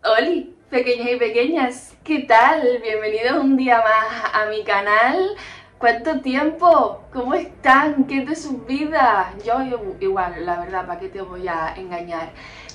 Hola, pequeños y pequeñas, ¿qué tal? Bienvenidos un día más a mi canal. ¿Cuánto tiempo? ¿Cómo están? ¿Qué es de sus vidas? Yo igual, la verdad, ¿para qué te voy a engañar?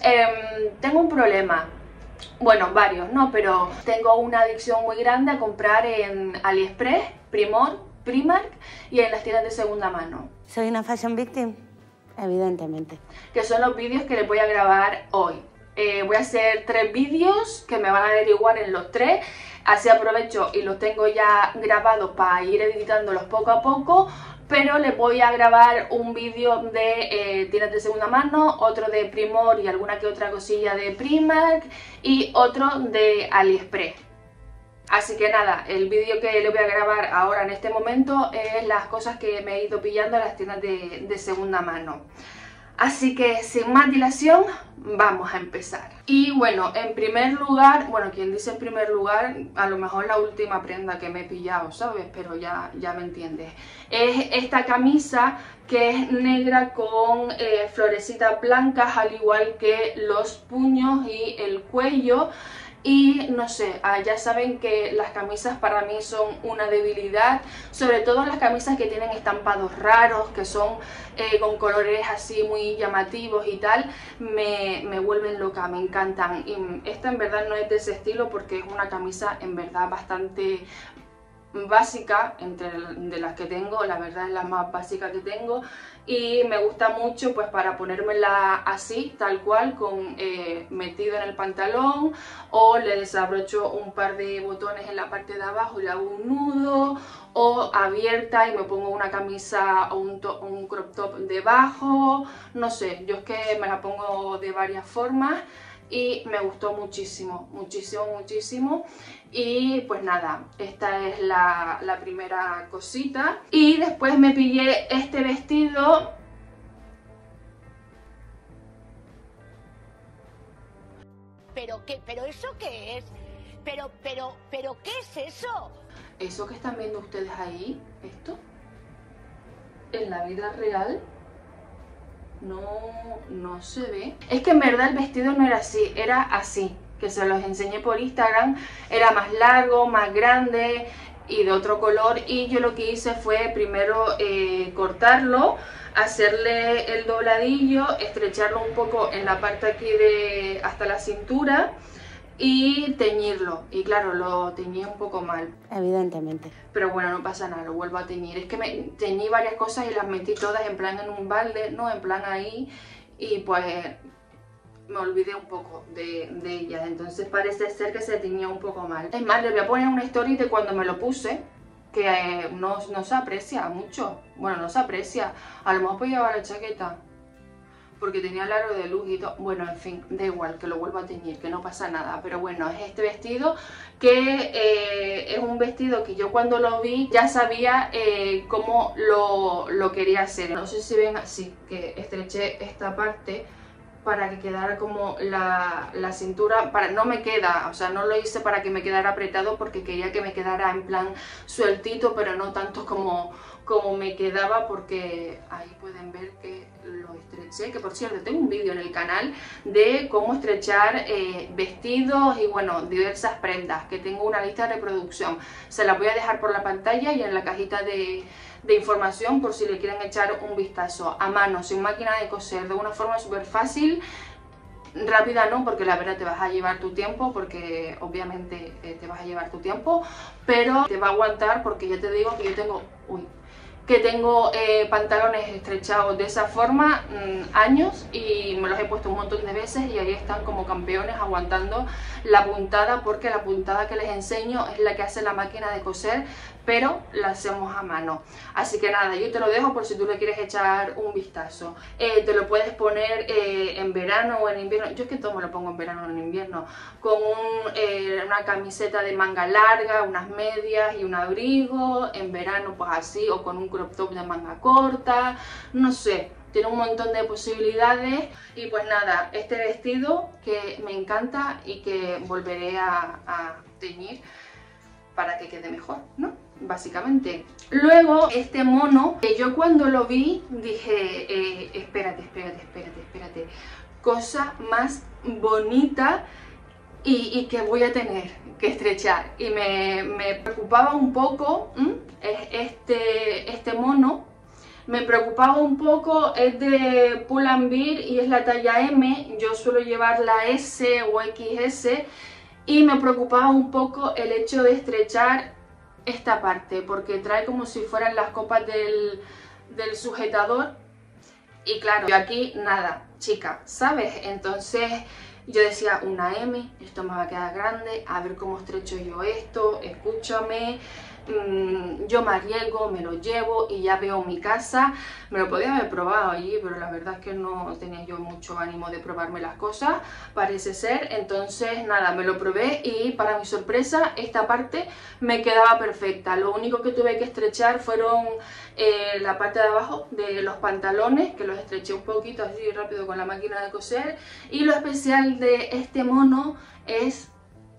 Tengo un problema. Bueno, varios, ¿no? Pero tengo una adicción muy grande a comprar en AliExpress, Primark y en las tiendas de segunda mano. ¿Soy una fashion victim? Evidentemente. Que son los vídeos que les voy a grabar hoy. Voy a hacer 3 vídeos que me van a averiguar en los 3. Así aprovecho y los tengo ya grabados para ir editándolos poco a poco. Pero les voy a grabar un vídeo de tiendas de segunda mano, otro de Primor y alguna que otra cosilla de Primark y otro de AliExpress. Así que nada, el vídeo que le voy a grabar ahora en este momento es las cosas que me he ido pillando en las tiendas de segunda mano. Así que sin más dilación, vamos a empezar. Y bueno, en primer lugar, bueno, quien dice en primer lugar, a lo mejor la última prenda que me he pillado, ¿sabes? Pero ya me entiendes. Es esta camisa que es negra con florecitas blancas, al igual que los puños y el cuello. Y no sé, ya saben que las camisas para mí son una debilidad, sobre todo las camisas que tienen estampados raros, que son con colores así muy llamativos y tal, me vuelven loca, me encantan. Y esta en verdad no es de ese estilo porque es una camisa en verdad bastante básica de las que tengo, la verdad es la más básica que tengo y me gusta mucho pues para ponérmela así, tal cual, con metido en el pantalón, o le desabrocho un par de botones en la parte de abajo y le hago un nudo, o abierta y me pongo una camisa o un crop top debajo, no sé, yo es que me la pongo de varias formas. Y me gustó muchísimo, muchísimo. Y pues nada, esta es la primera cosita. Y después me pillé este vestido. ¿Pero eso qué es? ¿Pero qué es eso? Eso que están viendo ustedes ahí, esto, en la vida real, no se ve. Es que en verdad el vestido no era así, era así, que se los enseñé por Instagram. Era más largo, más grande y de otro color, y yo lo que hice fue primero cortarlo, hacerle el dobladillo, estrecharlo un poco en la parte aquí de hasta la cintura y teñirlo. Y claro, lo teñí un poco mal, Evidentemente. pero bueno, no pasa nada, lo vuelvo a teñir. Es que me teñí varias cosas y las metí todas en plan en un balde, no en plan ahí, y pues me olvidé un poco de ellas. Entonces parece ser que se teñía un poco mal. Es más, les voy a poner una story de cuando me lo puse, que no se aprecia mucho. Bueno, no se aprecia. A lo mejor pues llevar la chaqueta porque tenía el aro de luz y todo. Bueno, en fin, da igual, que lo vuelvo a teñir, que no pasa nada. Pero bueno, es este vestido que es un vestido que yo cuando lo vi ya sabía cómo lo quería hacer. No sé si ven así, que estreché esta parte para que quedara como la cintura, no me queda, o sea, no lo hice para que me quedara apretado porque quería que me quedara en plan sueltito, pero no tanto como me quedaba, porque ahí pueden ver que lo estreché, que por cierto tengo un vídeo en el canal de cómo estrechar vestidos y bueno, diversas prendas, que tengo una lista de reproducción. Se la voy a dejar por la pantalla y en la cajita de información por si le quieren echar un vistazo. A mano, sin máquina de coser, de una forma súper fácil, rápida no, porque la verdad te vas a llevar tu tiempo, porque obviamente te vas a llevar tu tiempo, pero te va a aguantar, porque ya te digo que yo tengo, pantalones estrechados de esa forma años, y me los he puesto un montón de veces y ahí están como campeones aguantando la puntada, porque la puntada que les enseño es la que hace la máquina de coser, pero la hacemos a mano. Así que nada, yo te lo dejo por si tú le quieres echar un vistazo. Te lo puedes poner en verano o en invierno. Yo es que todo me lo pongo en verano o en invierno, con una camiseta de manga larga, unas medias y un abrigo. En verano pues así, o con un crop top de manga corta, no sé. Tiene un montón de posibilidades. Y pues nada, este vestido que me encanta y que volveré a teñir para que quede mejor, ¿no? Básicamente. Luego, este mono, que yo cuando lo vi dije, espérate, cosa más bonita y que voy a tener que estrechar. Y me preocupaba un poco este mono. Me preocupaba un poco, es de Pull&Bear y es la talla M. Yo suelo llevar la S o XS. Y me preocupaba un poco el hecho de estrechar esta parte, porque trae como si fueran las copas del sujetador. Y claro, yo aquí nada, chica, ¿sabes? Entonces yo decía, una M, esto me va a quedar grande, a ver cómo estrecho yo esto, escúchame. Yo me arriesgo, me lo llevo y ya veo mi casa. Me lo podía haber probado allí, pero la verdad es que no tenía yo mucho ánimo de probarme las cosas, parece ser. Entonces nada, me lo probé y para mi sorpresa esta parte me quedaba perfecta. Lo único que tuve que estrechar fueron la parte de abajo de los pantalones, que los estreché un poquito así rápido con la máquina de coser. Y lo especial de este mono es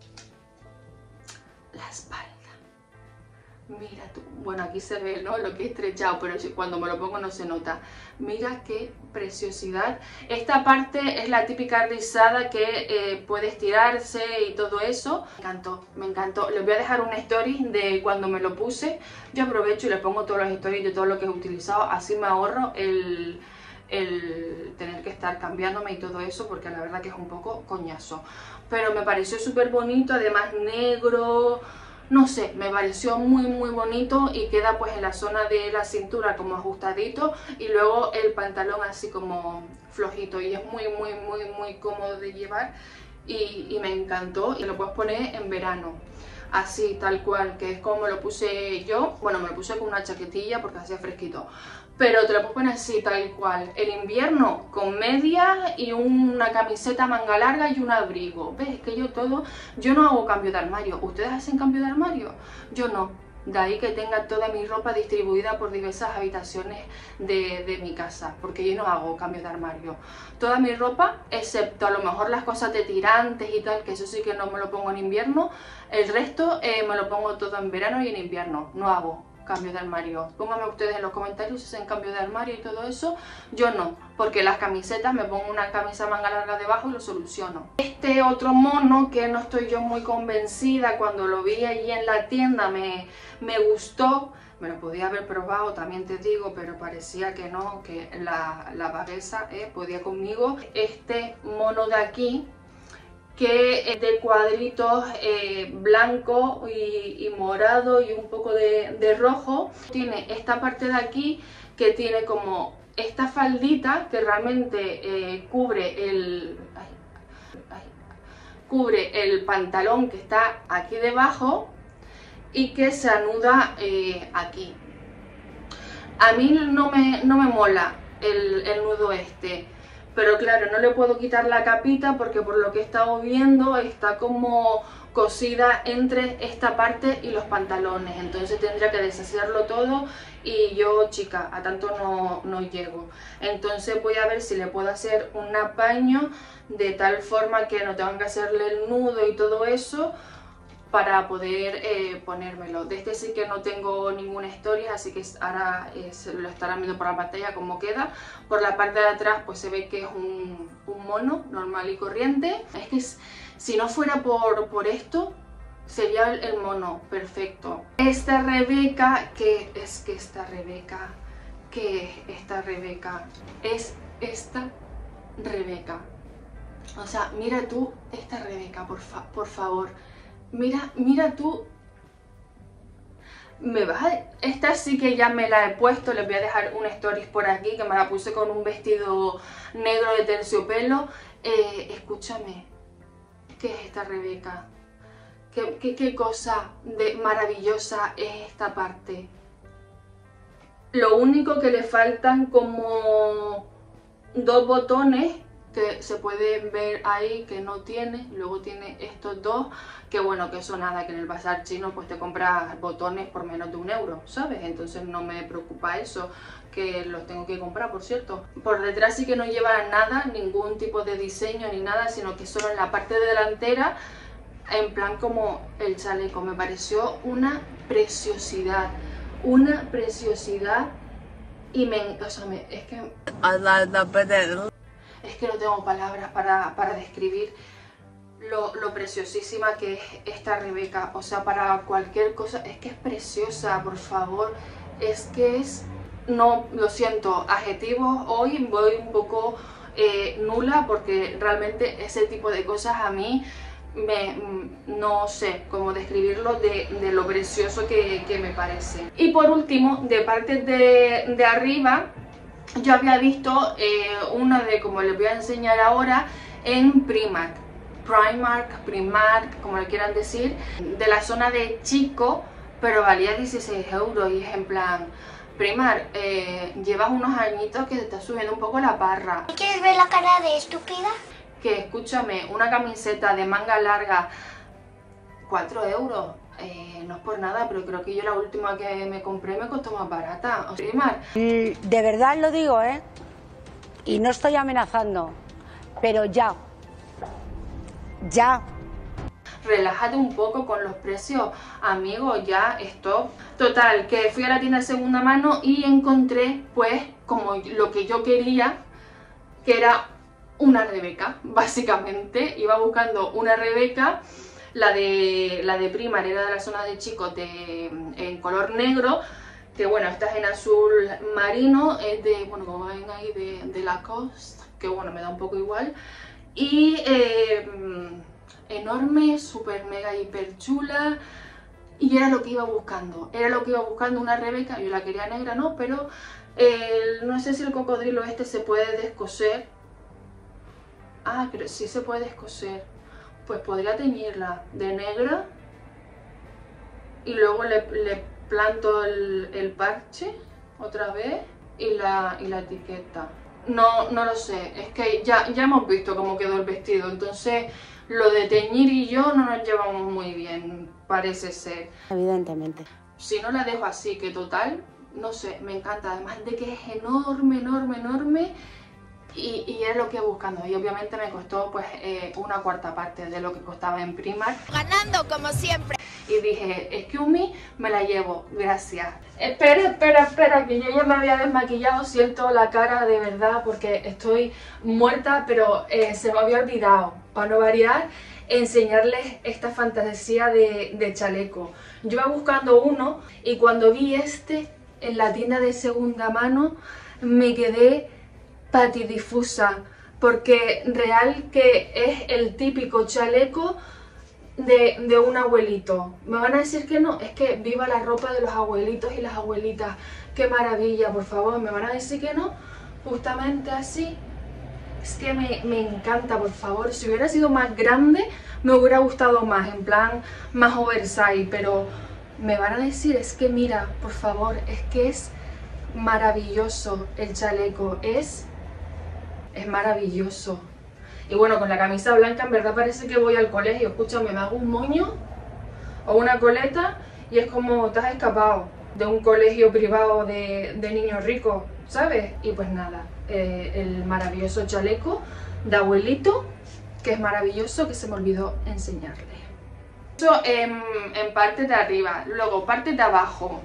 la espalda. Mira tú, bueno, aquí se ve, ¿no?, lo que he estrechado, pero cuando me lo pongo no se nota. Mira qué preciosidad. Esta parte es la típica rizada que puede estirarse y todo eso. Me encantó, me encantó. Les voy a dejar una story de cuando me lo puse. Yo aprovecho y les pongo todos los stories de todo lo que he utilizado. Así me ahorro el tener que estar cambiándome y todo eso, porque la verdad que es un poco coñazo. Pero me pareció súper bonito, además negro. No sé, me pareció muy bonito y queda pues en la zona de la cintura como ajustadito y luego el pantalón así como flojito y es muy cómodo de llevar y me encantó. Y lo puedes poner en verano, así tal cual, que es como me lo puse yo. Bueno, me lo puse con una chaquetilla porque hacía fresquito, pero te lo puedes poner así tal cual. El invierno con medias y una camiseta manga larga y un abrigo. ¿Ves? Es que yo no hago cambio de armario. ¿Ustedes hacen cambio de armario? Yo no. De ahí que tenga toda mi ropa distribuida por diversas habitaciones de mi casa, porque yo no hago cambio de armario. Toda mi ropa, excepto a lo mejor las cosas de tirantes y tal, que eso sí que no me lo pongo en invierno. El resto me lo pongo todo en verano y en invierno. No hago cambio de armario. Pónganme ustedes en los comentarios si hacen cambio de armario y todo eso. Yo no, porque las camisetas me pongo una camisa manga larga debajo y lo soluciono. Este otro mono que no estoy yo muy convencida, cuando lo vi allí en la tienda me gustó. Me lo podía haber probado, también te digo, pero parecía que no, que la vagueza podía conmigo. Este mono de aquí, que es de cuadritos blanco y morado y un poco de rojo. Tiene esta parte de aquí que tiene como esta faldita que realmente cubre el pantalón que está aquí debajo y que se anuda aquí. A mí no me mola el nudo este. Pero claro, no le puedo quitar la capita porque por lo que he estado viendo está como cosida entre esta parte y los pantalones. Entonces tendría que deshacerlo todo y yo, chica, a tanto no llego. Entonces voy a ver si le puedo hacer un apaño de tal forma que no tengan que hacerle el nudo y todo eso, para poder ponérmelo. De este sí que no tengo ninguna historia, así que ahora se lo estarán viendo por la pantalla cómo queda. Por la parte de atrás pues se ve que es un mono normal y corriente. Es que si no fuera por esto, sería el mono perfecto. Esta Rebeca, ¿qué es que esta Rebeca? ¿Qué es esta Rebeca? Es esta Rebeca. O sea, mira tú esta Rebeca, por favor. Mira tú. Esta sí que ya me la he puesto. Les voy a dejar un stories por aquí, que me la puse con un vestido negro de terciopelo. Escúchame, ¿qué es esta Rebeca? ¿Qué cosa maravillosa es esta parte? Lo único que le faltan como 2 botones que se pueden ver ahí que no tiene. Luego tiene estos 2 que bueno, que eso nada, que en el bazar chino pues te compras botones por menos de 1 euro, ¿sabes? Entonces no me preocupa eso, que los tengo que comprar, por cierto. Por detrás sí que no lleva nada, ningún tipo de diseño ni nada, sino que solo en la parte delantera, en plan como el chaleco. Me pareció una preciosidad y es que no tengo palabras para describir lo preciosísima que es esta Rebeca. O sea, para cualquier cosa, es que es preciosa, por favor. Es que es, no, lo siento, adjetivos hoy voy un poco nula, porque realmente ese tipo de cosas a mí no sé cómo describirlo de lo precioso que me parece. Y por último, de parte de arriba, yo había visto una de, como les voy a enseñar ahora, en Primark, como le quieran decir, de la zona de chico, pero valía 16 € y es en plan, Primark, llevas unos añitos que te está subiendo un poco la barra. ¿Quieres ver la cara de estúpida? Que escúchame, una camiseta de manga larga, 4 €, no es por nada, pero creo que yo la última que me compré me costó más barata. O sea, Primark. De verdad lo digo, ¿eh? Y no estoy amenazando, pero ya. Relájate un poco con los precios, amigo, ya, stop. Total, que fui a la tienda de segunda mano y encontré, pues, como lo que yo quería, que era una Rebeca, básicamente. Iba buscando una Rebeca, la de Primark era de la zona de chicos en color negro, que bueno, esta es en azul marino, es de, bueno, como ven ahí, de Lacoste, que bueno, me da un poco igual. Y enorme, súper mega hiper chula, y era lo que iba buscando, una Rebeca. Yo la quería negra, ¿no? Pero no sé si el cocodrilo este se puede descoser. Ah, pero sí se puede descoser. Pues podría teñirla de negra y luego le planto el parche otra vez y la etiqueta. No lo sé, es que ya hemos visto cómo quedó el vestido, entonces lo de teñir y yo no nos llevamos muy bien, parece ser. Evidentemente. Si no la dejo así, que total, no sé, me encanta, además de que es enorme, y es lo que buscando. Y obviamente me costó pues una cuarta parte de lo que costaba en Primark. Ganando como siempre. Y dije, excuse me, me la llevo, gracias. Espera, que yo ya me había desmaquillado, siento la cara de verdad porque estoy muerta, pero se me había olvidado, para no variar, enseñarles esta fantasía de chaleco. Yo iba buscando uno y cuando vi este en la tienda de segunda mano me quedé patidifusa, porque real que es el típico chaleco de un abuelito. Me van a decir que no, es que viva la ropa de los abuelitos y las abuelitas, qué maravilla, por favor, me van a decir que no, justamente así. Es que me encanta, por favor. Si hubiera sido más grande me hubiera gustado más, en plan más oversize, pero me van a decir, es que mira, por favor, es que es maravilloso el chaleco, es maravilloso. Y bueno, con la camisa blanca en verdad parece que voy al colegio. Escúchame, me hago un moño o una coleta y es como te has escapado de un colegio privado de niños ricos, ¿sabes? Y pues nada, el maravilloso chaleco de abuelito, que es maravilloso, que se me olvidó enseñarle. Eso en parte de arriba. Luego, parte de abajo.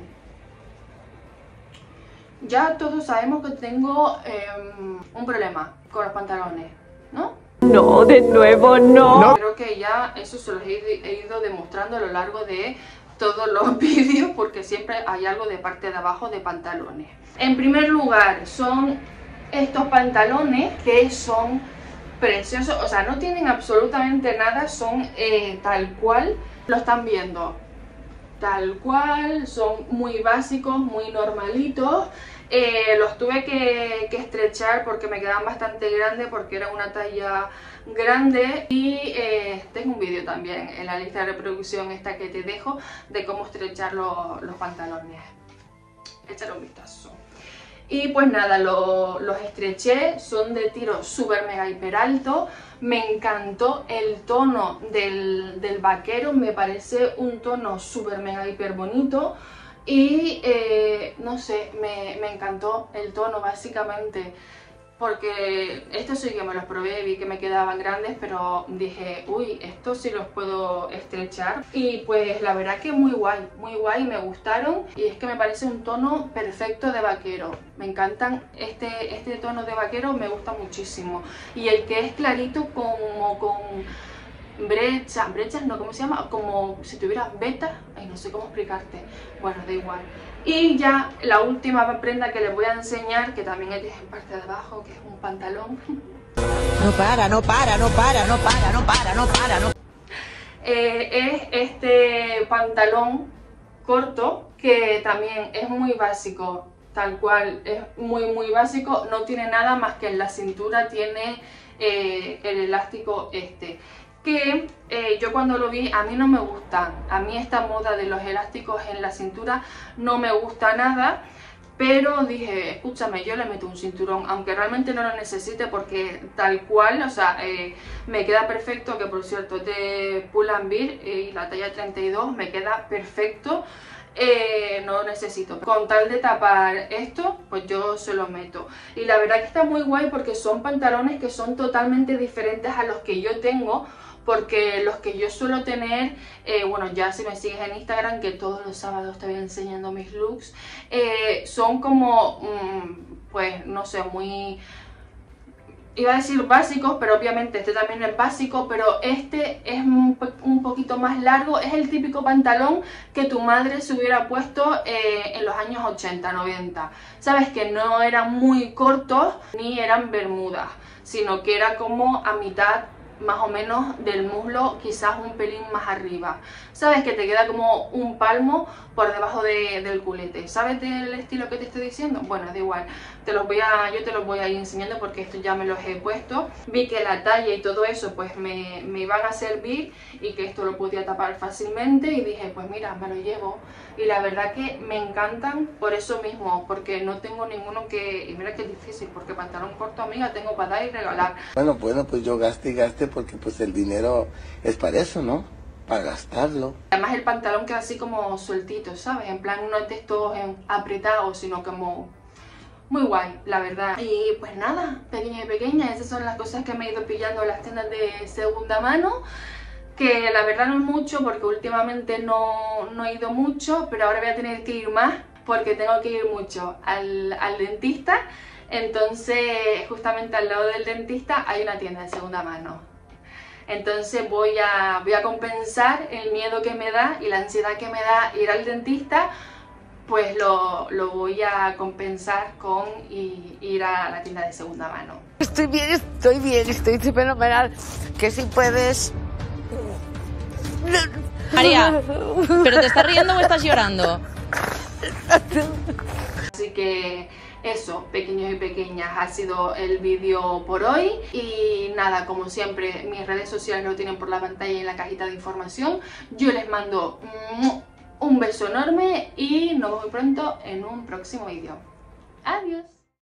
Ya todos sabemos que tengo un problema con los pantalones, ¿no? No, de nuevo no. Creo que ya eso se los he ido demostrando a lo largo de todos los vídeos, porque siempre hay algo de parte de abajo de pantalones. En primer lugar, son estos pantalones que son preciosos, o sea, no tienen absolutamente nada, son tal cual lo están viendo. Tal cual, son muy básicos, muy normalitos. Los tuve que estrechar porque me quedaban bastante grandes, porque era una talla grande. Y tengo un vídeo también en la lista de reproducción esta que te dejo de cómo estrechar los pantalones. Échale un vistazo. Y pues nada, los estreché, son de tiro súper mega hiper alto. Me encantó el tono del vaquero, me parece un tono súper mega hiper bonito. Y no sé, me encantó el tono básicamente, porque estos sí que me los probé, vi que me quedaban grandes, pero dije, uy, estos sí los puedo estrechar. Y pues la verdad que muy guay, me gustaron. Y es que me parece un tono perfecto de vaquero, me encantan este tono de vaquero, me gusta muchísimo. Y el que es clarito como brechas no, ¿cómo se llama? Como si tuvieras vetas, ay, no sé cómo explicarte, bueno, da igual. Y ya la última prenda que les voy a enseñar, que también es en parte de abajo, que es un pantalón. No para. Es este pantalón corto, que también es muy básico, tal cual, es muy básico, no tiene nada más que en la cintura tiene el elástico este, que yo cuando lo vi, a mí no me gusta, a mí esta moda de los elásticos en la cintura no me gusta nada, pero dije, escúchame, yo le meto un cinturón, aunque realmente no lo necesite porque tal cual, o sea, me queda perfecto, que por cierto es de Pull&Bear y la talla 32, me queda perfecto. No lo necesito, con tal de tapar esto, pues yo se lo meto. Y la verdad que está muy guay porque son pantalones que son totalmente diferentes a los que yo tengo, porque los que yo suelo tener, bueno, ya si me sigues en Instagram, que todos los sábados te voy enseñando mis looks, son como, pues no sé, muy... Iba a decir básicos, pero obviamente este también es básico, pero este es un poquito más largo. Es el típico pantalón que tu madre se hubiera puesto en los años 80, 90. Sabes que no eran muy cortos ni eran bermudas, sino que era como a mitad más o menos del muslo, quizás un pelín más arriba. Sabes que te queda como un palmo por debajo del culete. ¿Sabes del estilo que te estoy diciendo? Bueno, da igual, yo te los voy a ir enseñando porque esto ya me los he puesto. Vi que la talla y todo eso pues me iban a servir y que esto lo podía tapar fácilmente y dije, pues mira, me lo llevo. Y la verdad que me encantan por eso mismo, porque no tengo ninguno que... Y mira que es difícil, porque pantalón corto, amiga, tengo para dar y regalar. Bueno, pues yo gaste y gaste porque pues el dinero es para eso, ¿no? Para gastarlo. Además el pantalón queda así como sueltito, ¿sabes? En plan no es de estos apretados, sino como muy guay, la verdad. Y pues nada, pequeña y pequeña, esas son las cosas que me he ido pillando en las tiendas de segunda mano. Que la verdad no es mucho porque últimamente no he ido mucho, pero ahora voy a tener que ir más porque tengo que ir mucho al dentista. Entonces justamente al lado del dentista hay una tienda de segunda mano. Entonces voy a compensar el miedo que me da y la ansiedad que me da ir al dentista, pues lo voy a compensar con ir a la tienda de segunda mano. Estoy bien, estoy fenomenal. Que si puedes... María, ¿pero te estás riendo o estás llorando? Así que eso, pequeños y pequeñas, ha sido el vídeo por hoy. Y nada, como siempre, mis redes sociales lo tienen por la pantalla y en la cajita de información. Yo les mando un beso enorme y nos vemos muy pronto en un próximo vídeo. Adiós.